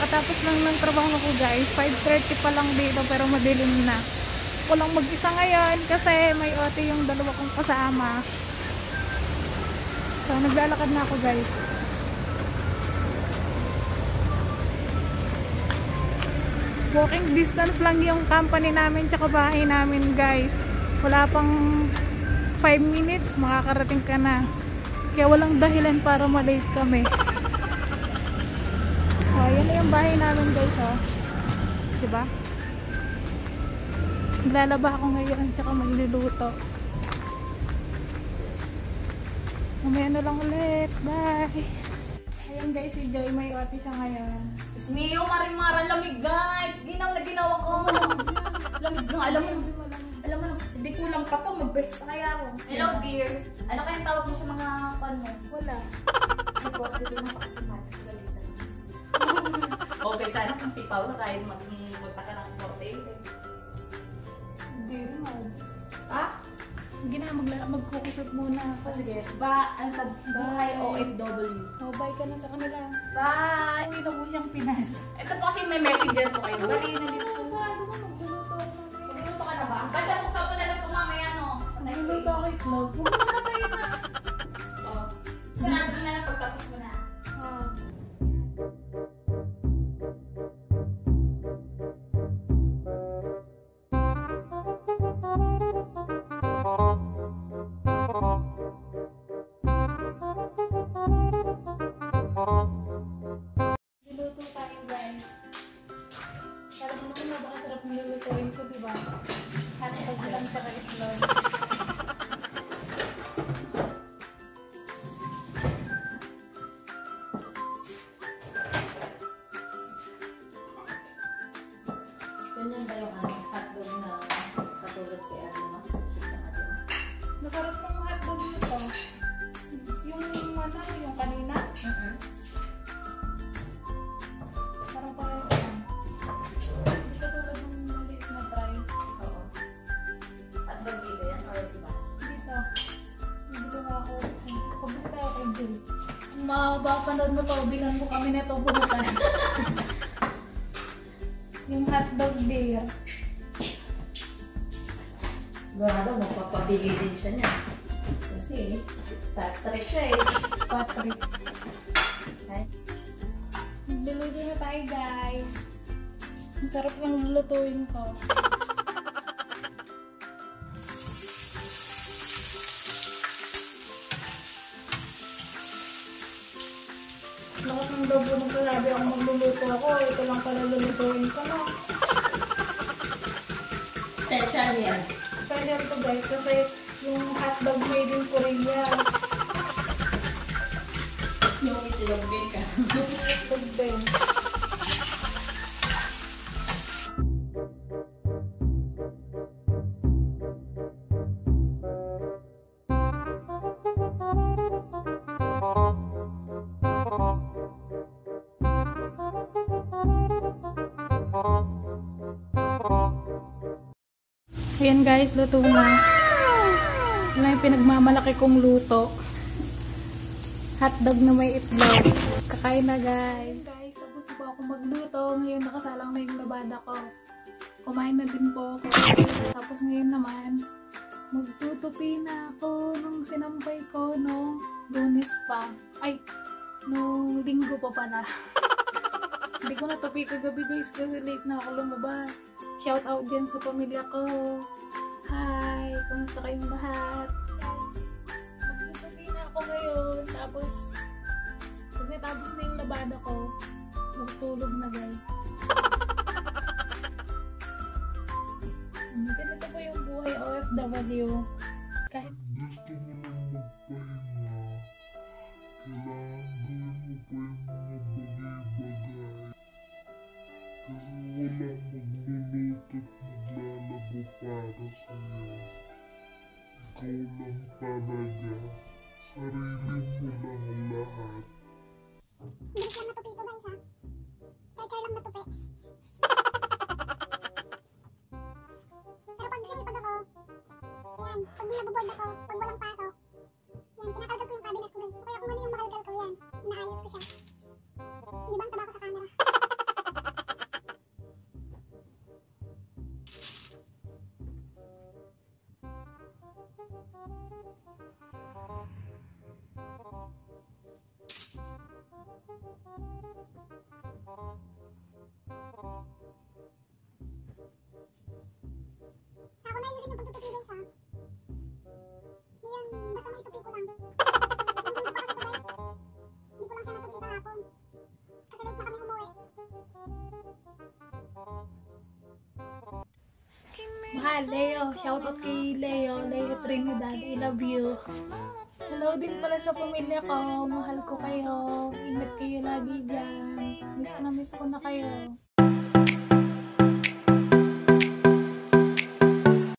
kakatapos lang ng trabaho ko guys. 5:30 pa lang dito pero madilim na. Ako lang mag-isa ngayon kasi may OT yung dalawa kong kasama. So naglalakad na ako guys. Walking distance lang yung company namin tsaka bahay namin guys. Wala pang 5 minutes makakarating ka na. Kaya walang dahilan para malate kami. So yan na yung bahay namin guys oh. Diba? Naglalaba ako ngayon tsaka magluluto. Mamaya na lang ulit. Bye! Ayan guys, si Joy may OT siya ngayon. Mio, marimara, lamig guys! Ginang na ginawa ko. Lamig nga, alam mo, hindi kulang pa to, mag-best pa kaya ako. Hello dear, ano kayang tawag mo sa mga pan mo? Wala. Ako, hindi na pakasimat. Okay, sana kung si Paolo tayo magpunta ka ng hotel. Hindi naman. Ha? Hindi na, magkukusap muna ako. Sige, ano ka, buhay OFW. Oh, bye ka na sa kanila. Bye! Uwi na po siyang Pinas. Ito po kasi may messenger po kayo. Bali na dito. Sarado mo, magluluto ako mamaya. Magluluto ka na ba? Basta buksan mo na lang po mamaya, no? Magluluto ako itlog. Huwag mo na tayo na. Oo. Sarado mo na lang pagtapos mo na. Niluto tayo guys. Para mo naman napakasarap ng lulutuin ko, diba? At pag lang sa itlog. Ganyan ba yung hotdog na katulad kay Adama? Masarap ng hotdog nito. Yung yung kanina. Parang parang yan. Hindi katulad ng maliit na try. Oo. Hotdog dito yan or iba? Dito. Dito na ako. Pumunta ako kay Jill. Kung mapapanood mo to, bilang mo kami na ito pumunta. Yung hotdog dear. Sigurado, magpapabili din siya niya. Kasi, Patrick siya eh. Patrick. Okay. Magluluto na tayo guys. Ang sarap ng lulutuin ko. Lakas ng loob mo nung sinabi ako magluluto ako. Ito lang pala lulutuin ko na. Special yan. Special to guys kasi yung hotdog made in Korea. Yung itilog din ka. Hotdog din. Ayan guys, luto na. Yan yung pinagmamalaki kong luto. Hotdog na may itlog. Kakain na guys. Ayan guys, tapos na po ako magluto. Ngayon nakasalang na yung labada ko. Kumain na din po ako. Tapos ngayon naman, magtutupi na ako nung sinampay ko nung Lunes pa. Ay, nung Linggo pa pala. Hindi ko natupi kagabi guys kasi late na ako lumabas. Shout out din sa pamilya ko. Hi! Kamusta kayong lahat? Magtutupi na ako ngayon. Tapos, pag natapos na yung labada ko, magtulog na guys. Ganito po yung buhay OFW. Kahit gusto mo lang magpahinga, kailangan gawin mo pa yung mga bagay-bagay. Kasi walang magluluto at maglalabo para sa'yo. Ikaw lang talaga. Sarili mo lang lahat. Bilis lang matupi ko guys ha. Char-char lang matupi. Pero pag sinipag ako, yan, pag naboboard ako, pag walang pasok, yan, kinakalkal ko yung cabinet ko guys. Kaya kung ano yung makalkal ko, yan, inaayos ko siya. Di ba ang taba ko sa camera? lang. Hindi ko lang siya nakikita hapon. Kasi late na kami umuwi. Mahal, Leo. Shoutout kay Leo. Leo Trinidad. I love you. Hello din pala sa pamilya ko. Mahal ko kayo. Ingat kayo lagi dyan. Miss ko na kayo.